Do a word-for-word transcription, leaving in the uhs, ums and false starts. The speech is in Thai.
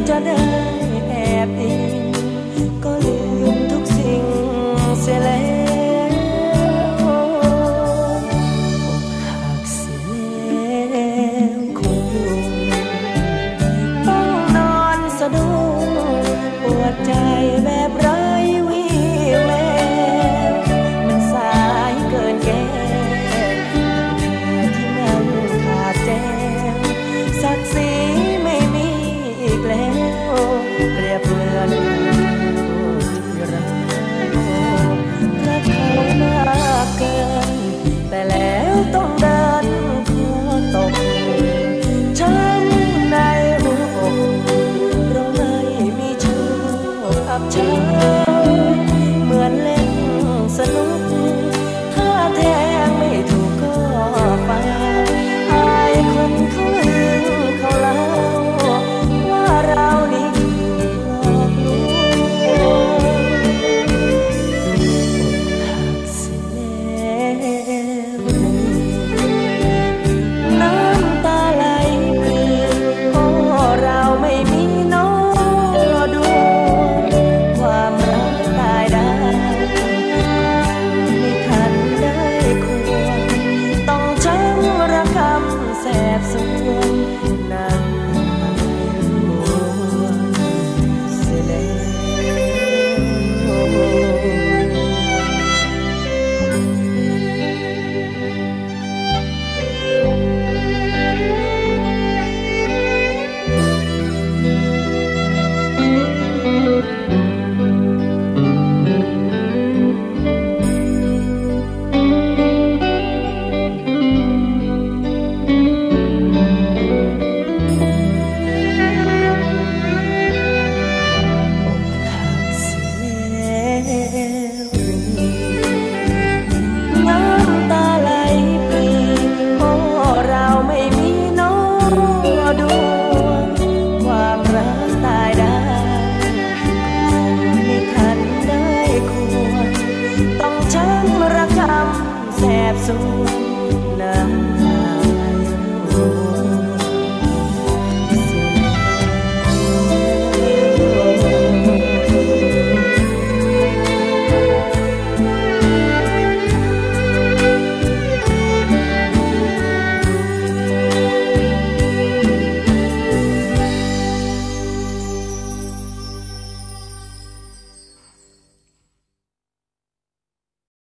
จะได้แอบอิงก็ลืมทุกสิ่งเสียแล้วอกหักเสียแล้วคงอยู่ต้องนอนสะดุ้งปวดใจแบบไร้วี่แววมันสายเกินแก้ที่มันขาดแจวศักดิ์ศรีไม่มีอีกแล้วเปรียบเหมือนที่เรารักเขามากเกินแต่แล้วต้องเดินคอตกช้ำในหัวอกเราไม่มีโชคอับเฉา